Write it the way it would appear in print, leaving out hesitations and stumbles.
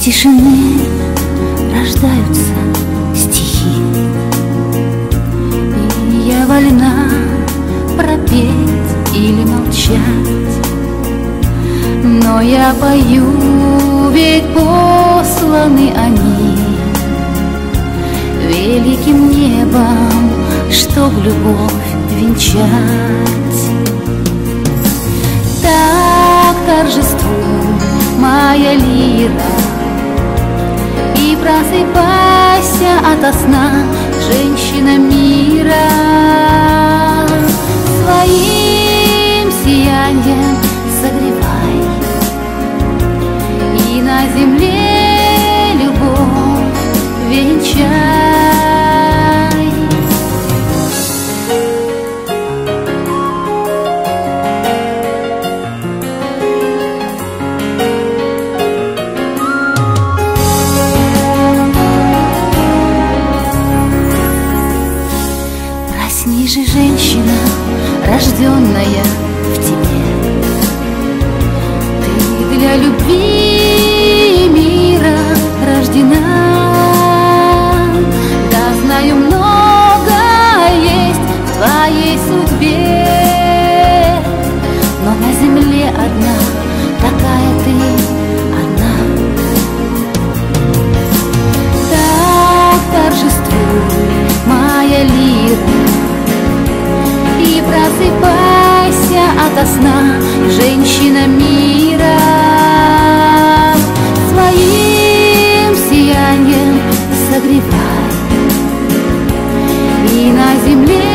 тишины рождаются стихи, и я вольна пропеть или молчать, но я пою, ведь посланы они великим небом, чтоб любовь венчать. Так торжествуй, моя лира, и просыпайся ото сна, женщина мира. Своим сиянием согревай, и на земле любовь венчай. Проснись же, женщина, рожденная в тебе, ты для любви мира рождена. Да, знаю, много есть в твоей судьбе, но на земле одна, такая ты одна. Так торжествуй, моя лира, и просыпайся ото сна, женщина мира. Своим сиянием согревай, и на земле